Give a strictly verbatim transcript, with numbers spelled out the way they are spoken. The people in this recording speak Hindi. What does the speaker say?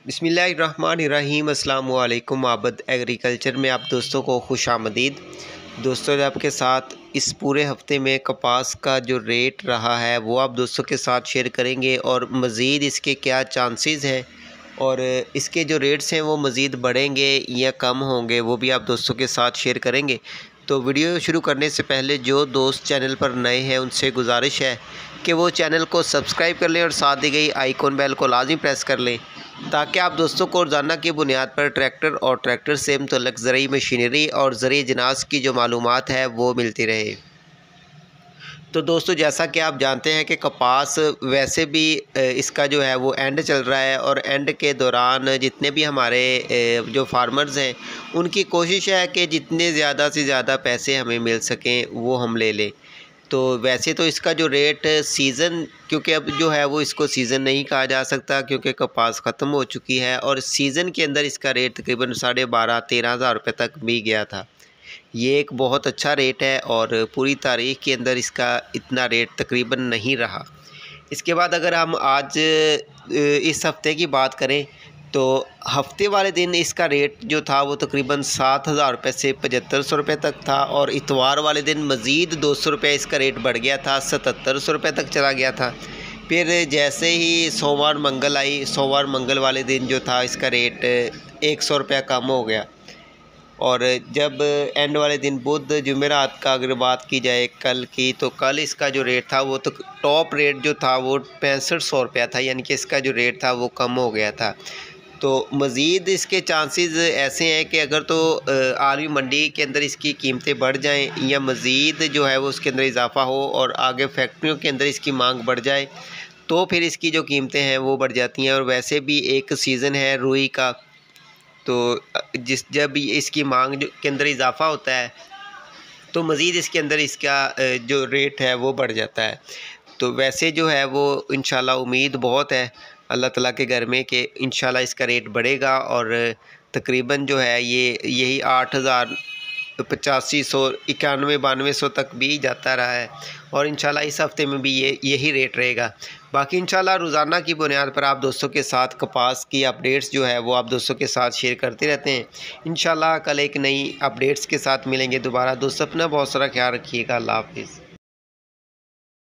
बिस्मिल्लाहिर्रहमानिर्रहीम अस्सलाम वालेकुम। आबद एग्रीकल्चर में आप दोस्तों को खुश आमदीद। दोस्तों, आपके साथ इस पूरे हफ्ते में कपास का जो रेट रहा है वो आप दोस्तों के साथ शेयर करेंगे और मज़ीद इसके क्या चांसेस हैं और इसके जो रेट्स हैं वो मज़ीद बढ़ेंगे या कम होंगे वो भी आप दोस्तों के साथ शेयर करेंगे। तो वीडियो शुरू करने से पहले जो दोस्त चैनल पर नए हैं उनसे गुजारिश है कि वो चैनल को सब्सक्राइब कर लें और साथ दी गई आइकॉन बेल को लाजमी प्रेस कर लें ताकि आप दोस्तों को रोज़ाना की बुनियाद पर ट्रैक्टर और ट्रैक्टर से मुतल्लिक़ ज़रूरी मशीनरी और ज़रूरी जिनास की जो मालूमात है वो मिलती रहे। तो दोस्तों, जैसा कि आप जानते हैं कि कपास वैसे भी इसका जो है वो एंड चल रहा है और एंड के दौरान जितने भी हमारे जो फार्मर्स हैं उनकी कोशिश है कि जितने ज़्यादा से ज़्यादा पैसे हमें मिल सकें वो हम ले लें। तो वैसे तो इसका जो रेट सीज़न, क्योंकि अब जो है वो इसको सीज़न नहीं कहा जा सकता क्योंकि कपास ख़त्म हो चुकी है और सीज़न के अंदर इसका रेट तकरीबन साढ़े बारह तेरह हज़ार रुपये तक भी गया था। ये एक बहुत अच्छा रेट है और पूरी तारीख के अंदर इसका इतना रेट तकरीबन नहीं रहा। इसके बाद अगर हम आज इस हफ़्ते की बात करें तो हफ्ते वाले दिन इसका रेट जो था वो तकरीबन सात हज़ार रुपये से पचहत्तर सौ रुपये तक था और इतवार वाले दिन मज़ीद दो सौ रुपये इसका रेट बढ़ गया था, सतहत्तर सौ रुपये तक चला गया था। फिर जैसे ही सोमवार मंगल आई, सोमवार मंगल वाले दिन जो था इसका रेट एक सौ रुपया कम हो गया और जब एंड वाले दिन बुध जुमेरात का अगर बात की जाए कल की, तो कल इसका जो रेट था वो तो टॉप रेट जो था वो पैंसठ सौ रुपया था, यानी कि इसका जो रेट था वो कम हो गया था। तो मज़ीद इसके चांसेस ऐसे हैं कि अगर तो आलमी मंडी के अंदर इसकी कीमतें बढ़ जाएं या मज़ीद जो है वो उसके अंदर इजाफ़ा हो और आगे फैक्ट्रियों के अंदर इसकी मांग बढ़ जाए तो फिर इसकी जो कीमतें हैं वो बढ़ जाती हैं। और वैसे भी एक सीज़न है रुई का, तो जिस जब इसकी मांग के अंदर इजाफ़ा होता है तो मज़ीद इसके अंदर इसका जो रेट है वो बढ़ जाता है। तो वैसे जो है वो इंशाल्लाह उम्मीद बहुत है अल्लाह ताला के घर में कि इंशाल्लाह इसका रेट बढ़ेगा और तकरीबन जो है ये यही आठ हज़ार पचासी सौ इक्यानवे बानवे सौ तक भी जाता रहा है और इंशाल्लाह इस हफ़्ते में भी ये यही रेट रहेगा। बाकी इंशाल्लाह रोज़ाना की बुनियाद पर आप दोस्तों के साथ कपास की अपडेट्स जो है वो आप दोस्तों के साथ शेयर करते रहते हैं। इंशाल्लाह कल एक नई अपडेट्स के साथ मिलेंगे दोबारा। दोस्तों, अपना बहुत सारा ख्याल रखिएगा। अल्लाह हाफ़िज़।